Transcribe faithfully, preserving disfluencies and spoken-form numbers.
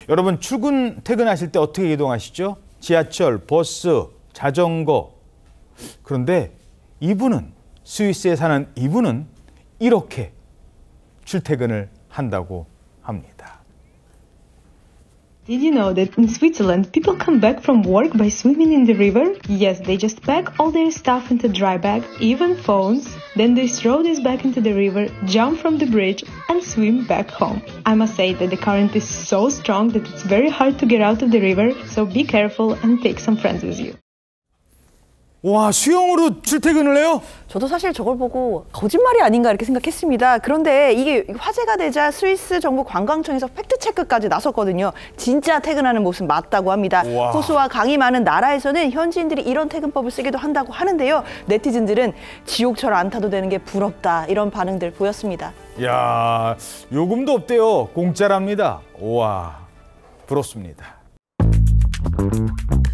여러분 출근, 퇴근하실 때 어떻게 이동하시죠? 지하철, 버스, 자전거. 그런데 이분은, 스위스에 사는 이분은 이렇게 출퇴근을 한다고 합니다. Did you know that in Switzerland people come back from work by swimming in the river? Yes, they just pack all their stuff into dry bag, even phones. Then they throw this back into the river, jump from the bridge and swim back home. I must say that the current is so strong that it's very hard to get out of the river, so be careful and take some friends with you. 와, 수영으로 출퇴근을 해요? 저도 사실 저걸 보고 거짓말이 아닌가 이렇게 생각했습니다. 그런데 이게 화제가 되자 스위스 정부 관광청에서 팩트체크까지 나섰거든요. 진짜 퇴근하는 모습 맞다고 합니다. 우와. 호수와 강이 많은 나라에서는 현지인들이 이런 퇴근법을 쓰기도 한다고 하는데요. 네티즌들은 지옥철 안 타도 되는 게 부럽다 이런 반응들 보였습니다. 야, 요금도 없대요. 공짜랍니다. 우와, 부럽습니다.